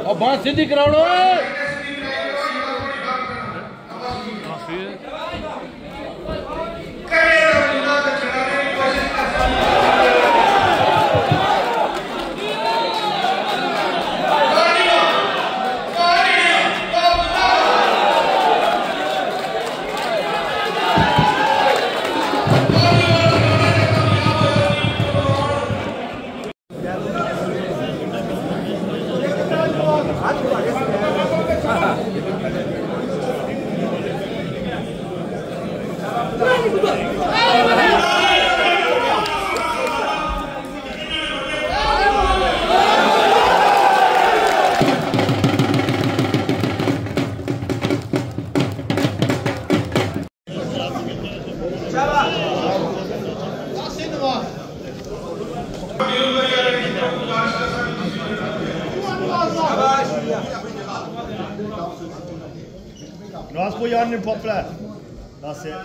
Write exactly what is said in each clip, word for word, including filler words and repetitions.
और बात सीधी कराओ। Last boy on in popular. That's it.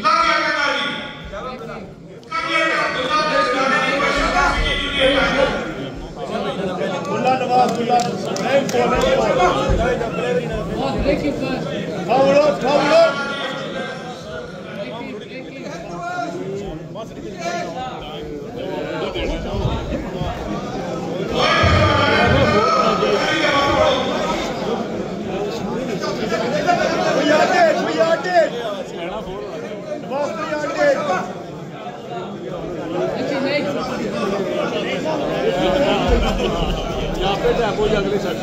Pulla Nawaz, pulla. Name for name for. Cover up, cover up. We are dead, we are dead. Nawaz, we are dead. यहाँ पे tap हो जाए अगले side.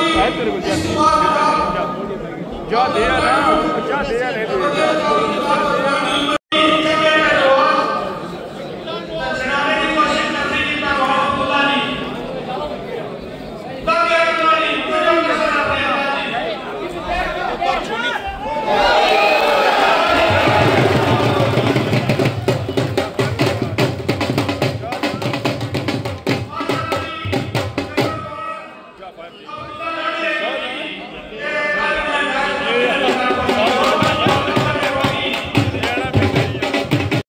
क्या दे रहा है क्या दे रहा है